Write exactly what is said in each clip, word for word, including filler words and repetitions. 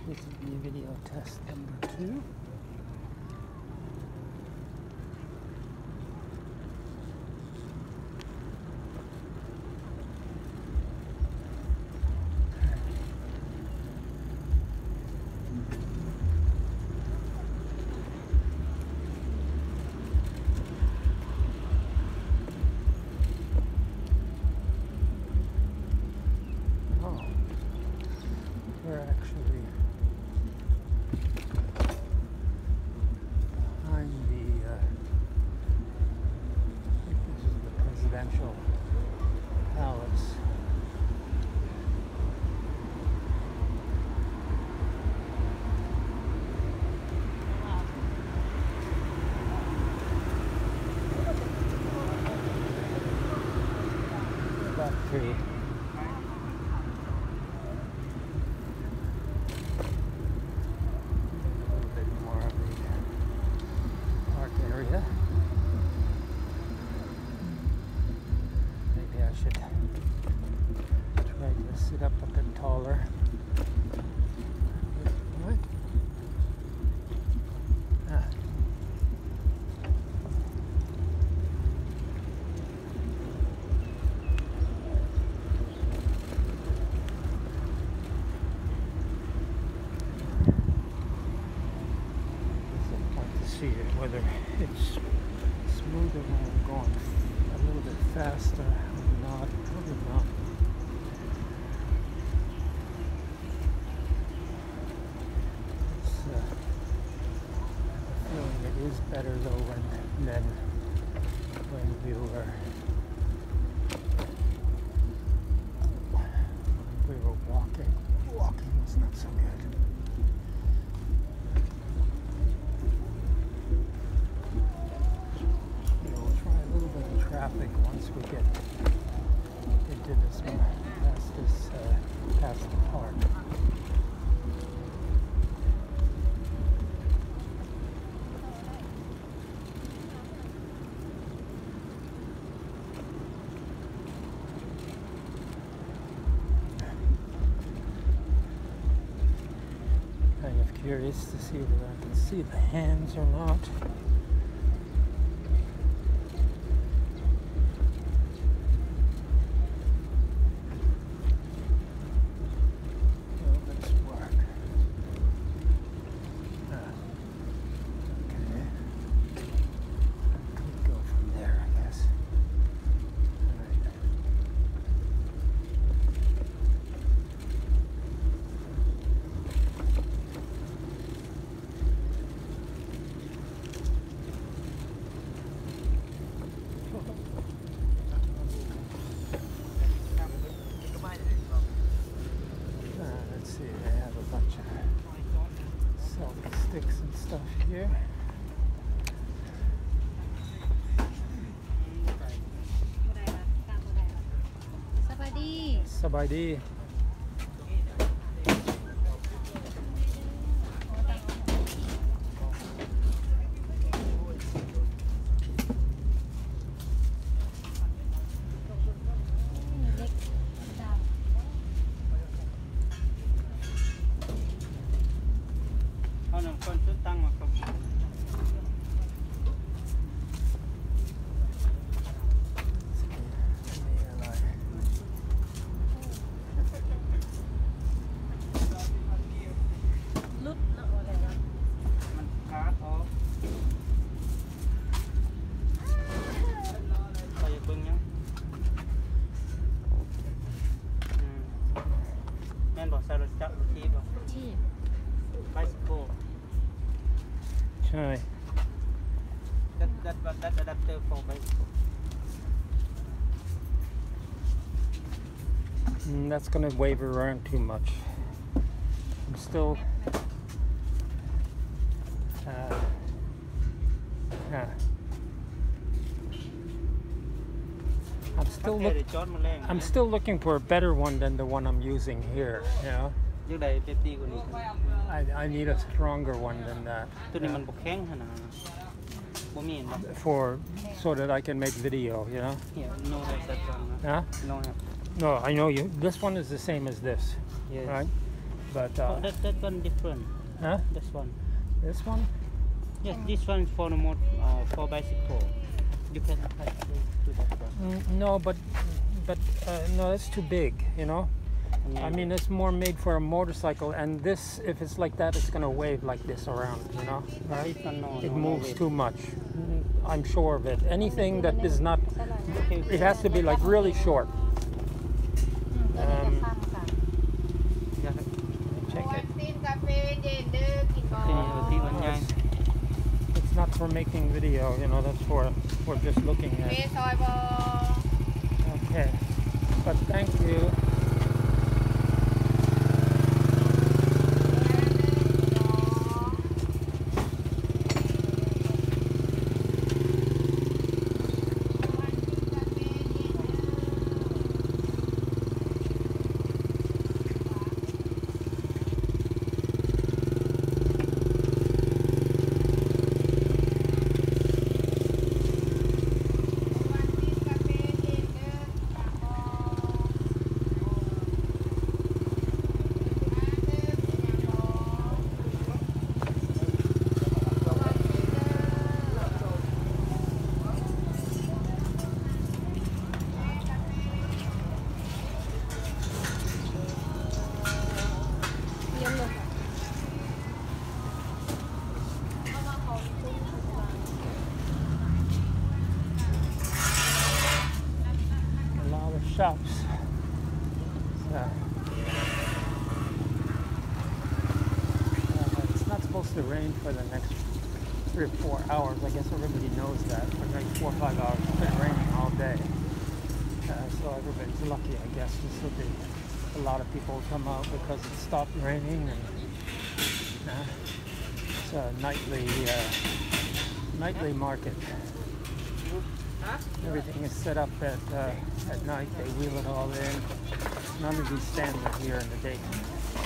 This is the video test number two. We're actually behind the, uh, I think this is the presidential palace. Back to area. Maybe I should try to sit up a bit taller. What? Ah. See it, whether it's smoother when I'm going a little bit faster or not. Probably not. It's, uh, I have a feeling it is better though when, than when we were when we were walking. Walking was not so good. Traffic once we get into this one, past this, uh, past the park. Kind of curious to see whether I can see the hands or not. Sticks and stuff here. Sabadi. Sabadi. Bicycle. Chai. That that that adapter for bicycle. Mm, that's gonna wave around too much. I'm still. Uh, yeah. I'm still look, I'm still looking for a better one than the one I'm using here. You know. I, I need a stronger one than that. Yeah. For so that I can make video, you know. Yeah, no, that's one. Huh? No, no, I know you. This one is the same as this, yes. right? But uh, Oh, that that one different. huh? This one. This one? Yes, this one is for the more uh, for bicycle. You can attach to, to that one. Mm, no, but but uh, no, that's too big. You know. I mean, it's more made for a motorcycle, and this, if it's like that, it's gonna wave like this around, you know, right? This one, no, It no, moves no too much. Mm, I'm sure of it. Anything that is not, Okay. it has to be like really short. Um, Yeah. check it. Okay, one Uh, it's, it's not for making video, you know. That's for for just looking at. Okay, but thank you. Shops. So, uh, it's not supposed to rain for the next three or four hours. I guess everybody knows that. For the next four or five hours, it's been raining all day. Uh, so everybody's lucky, I guess. This will be a lot of people come out because it stopped raining, and uh, it's a nightly uh, nightly market. Everything is set up at uh, at night. They wheel it all in. None of these stands are here in the daytime.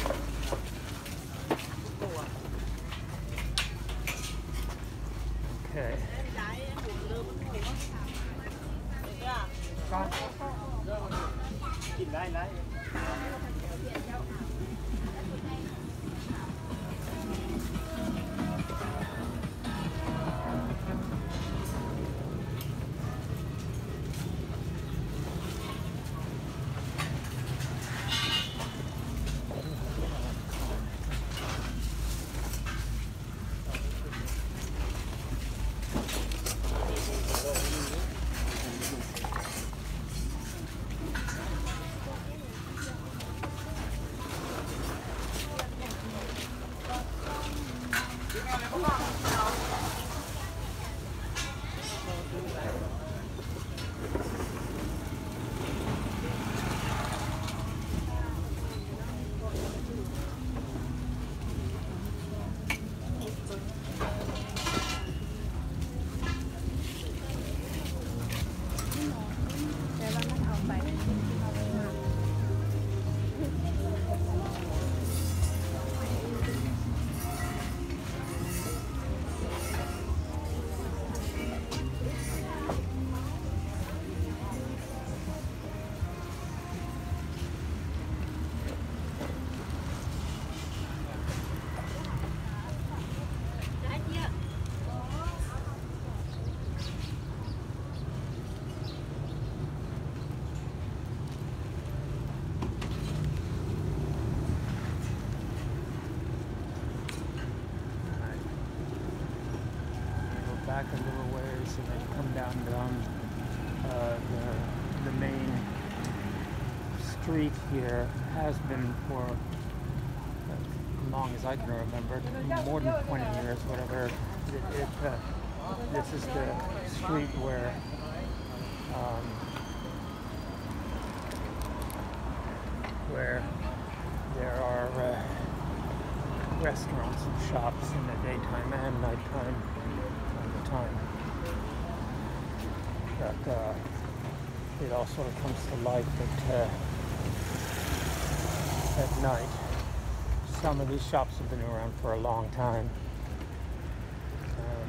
Okay. Back a little ways and then come down down uh, the, the main street here has been for as long as I can remember, more than twenty years, whatever. It, it, uh, this is the street where um, where there are uh, restaurants and shops in the daytime and nighttime. Time. But uh, it all sort of comes to life at, uh, at night. Some of these shops have been around for a long time. Um,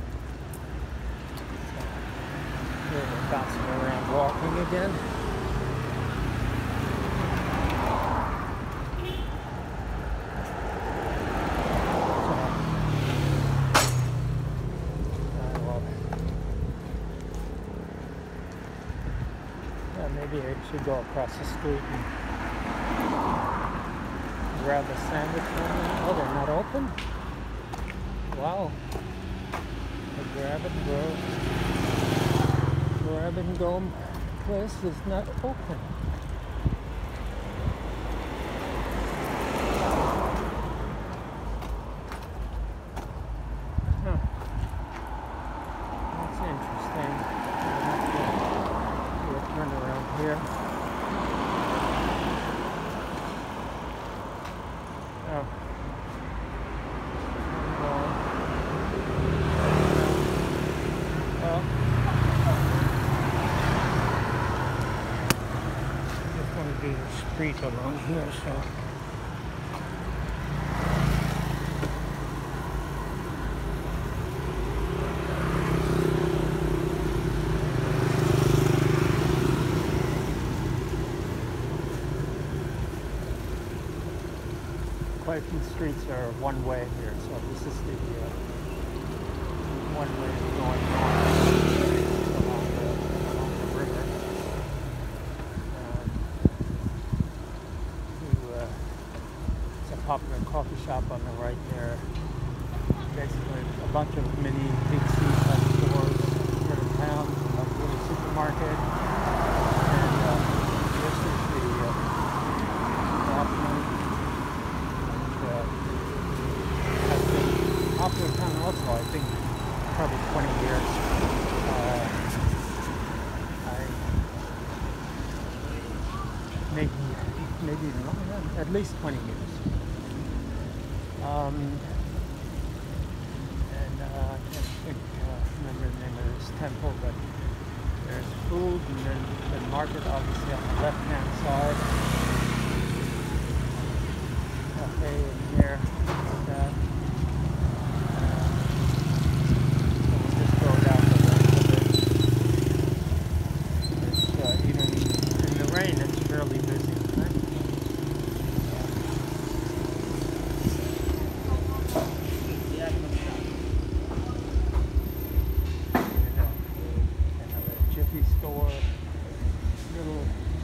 here we're bouncing around walking again. Maybe I should go across the street and grab a sandwich from them. Oh, they're not open? Wow. The grab and go. Grab and go place is not open. Huh. That's interesting. We'll turn around here. Oh. Well, I just want to do the street along here, so. Quite a few streets are one way here, so this is the uh, one way going north along the, along the river. Um, to, uh, it's a popular coffee shop on the right there. Basically, a bunch of mini big seaside stores here in town, a little supermarket, and uh, this is the uh, afternoon. Popular town also, I think, probably twenty years. Uh, I maybe maybe even longer, at least twenty years. Um, and uh, I can't think, uh, remember the name of this temple, but there's food, and then the market obviously on the left-hand side. Cafe in here, like that. Fairly busy, right? Another Jiffy store, little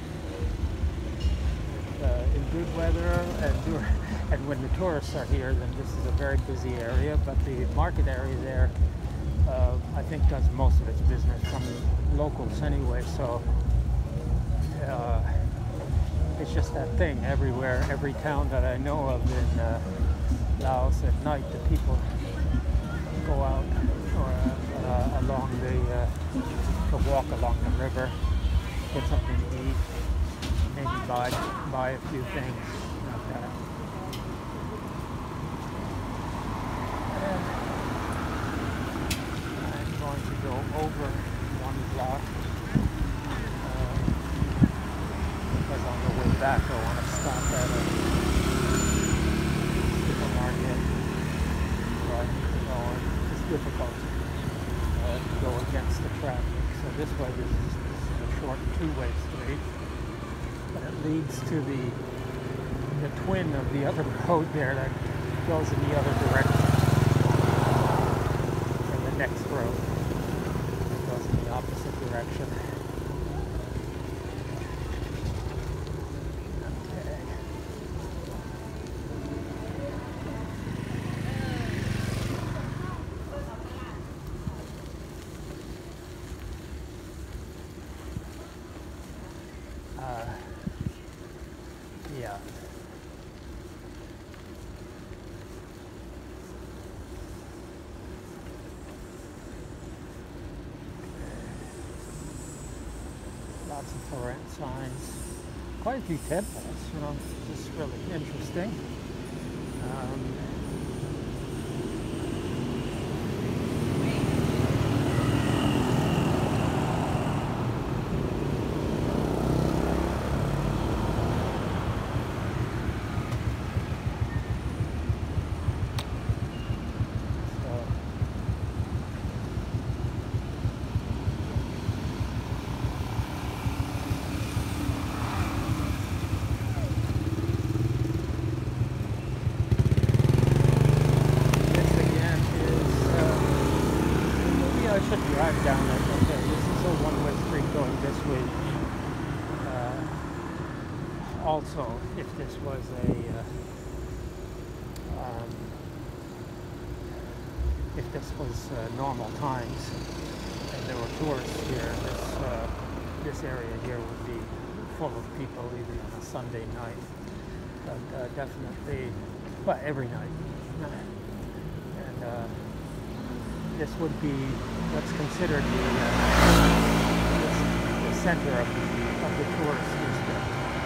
uh, in good weather, and and when the tourists are here, then this is a very busy area. But the market area there, uh, I think, does most of its business from locals anyway. So. Uh, It's just that thing everywhere, every town that I know of in uh, Laos at night, the people go out or uh, along the, uh, to walk along the river, get something to eat, maybe buy, buy a few things like that. And I'm going to go over one block. Because on the way back I want to stop at a supermarket. So I need to go, and it's difficult uh, to go against the traffic. So this way, this is, this is a short two-way street, but it leads to the the twin of the other road there that goes in the other direction. Or the next road that goes in the opposite direction. Uh, yeah. Lots of for rent signs. Quite a few temples, you know, this is really interesting. Um, I should drive down it. Okay, this is a one-way street going this way. also, if this was a uh, um, if this was uh, normal times and there were tourists here, this uh, this area here would be full of people even on a Sunday night. But uh, definitely, well, every night. And uh, this would be what's considered the, uh, the center of the, of the tourist district.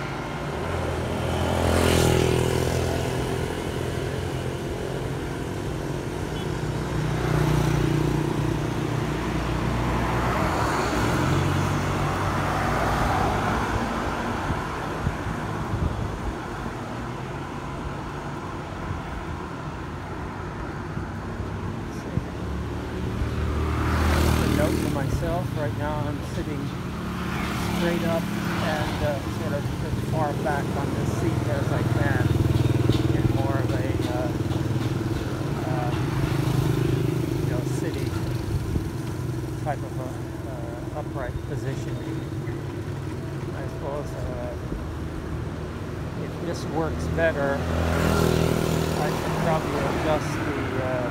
Right now I'm sitting straight up and uh, sort of as far back on this seat as I can in more of a uh, uh, you know, city type of a uh, upright position. I suppose uh, if this works better, I should probably adjust the uh,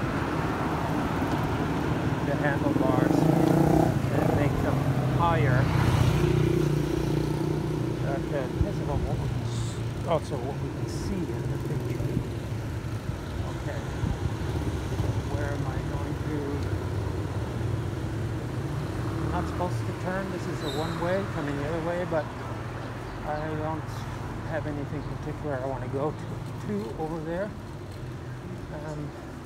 the handlebars, higher. But uh, depends on what we can, also what we can see in the picture. Okay, where am I going to? I'm not supposed to turn. This is a one-way coming the other way, but I don't have anything particular I want to go to, to over there. Um,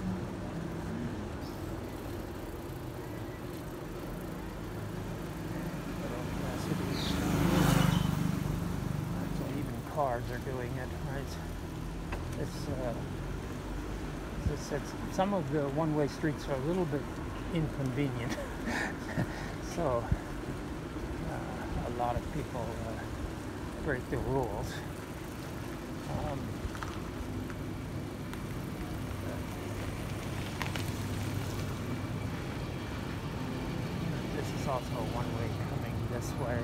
Cars are doing it, right? It's, uh, as I said, some of the one-way streets are a little bit inconvenient. So, uh, a lot of people uh, break the rules. Um, this is also a one-way coming this way.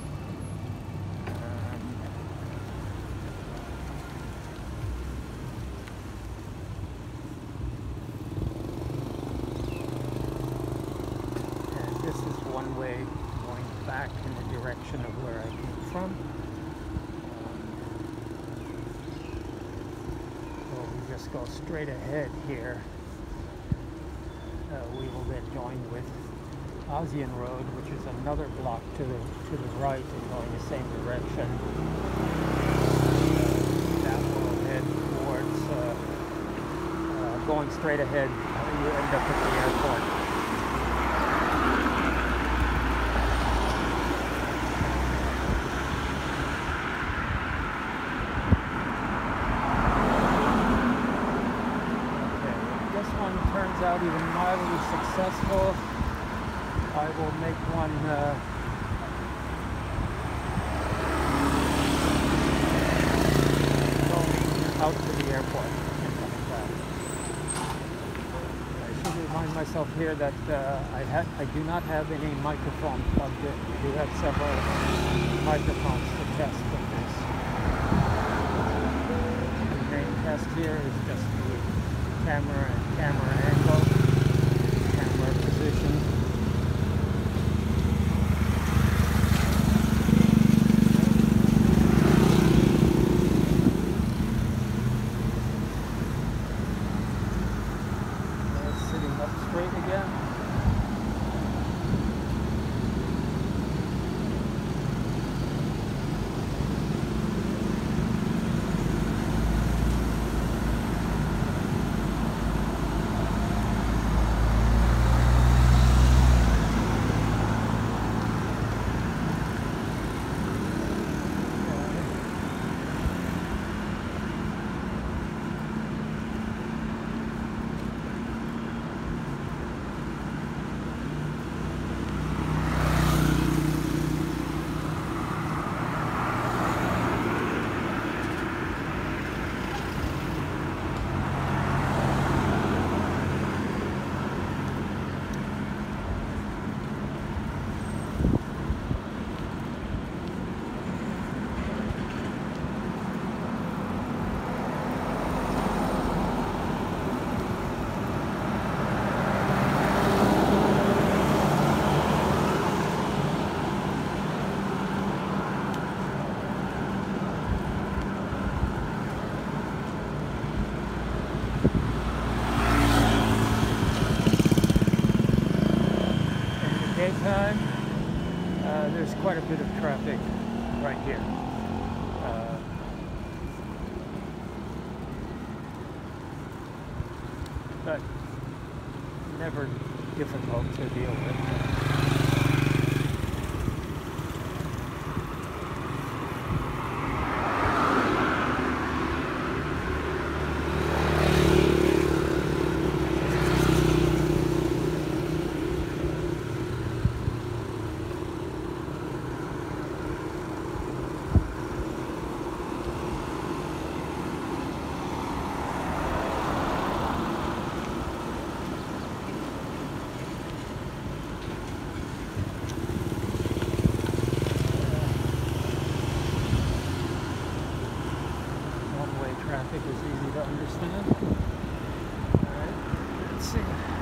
Way going back in the direction of where I came from. Um, so we just go straight ahead here. Uh, we will get joined with ASEAN Road, which is another block to the to the right and going the same direction. That will head towards uh, uh, going straight ahead. You end up at the airport. Out even mildly successful, I will make one uh, going out to the airport and coming back. I should remind myself here that uh, I had I do not have any microphone plugged in. We do have several microphones to test with this. The main test here is just the camera and camera angle, camera position. That's sitting up straight again. time, uh, there's quite a bit of traffic right here. Uh, but never difficult to deal with. Traffic is easy to understand. Alright, let's see.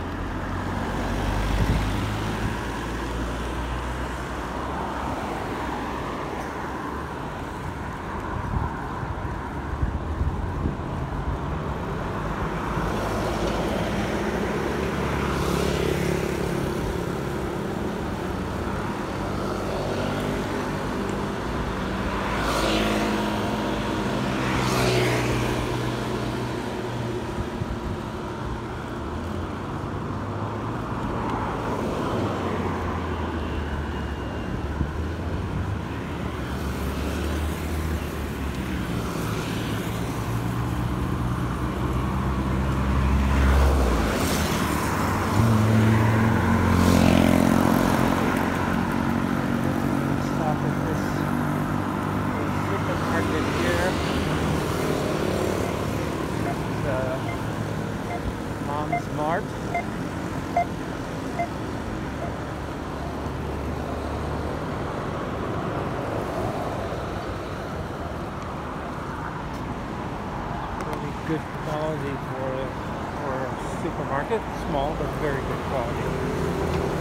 Mart. Really good quality for a, for a supermarket. Small but very good quality.